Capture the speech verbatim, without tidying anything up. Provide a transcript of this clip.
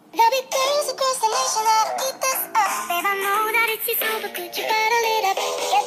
There'll be girls across the nation that'll eat this up. Babe, I know that it's you, so but could you bottle it up? Yeah.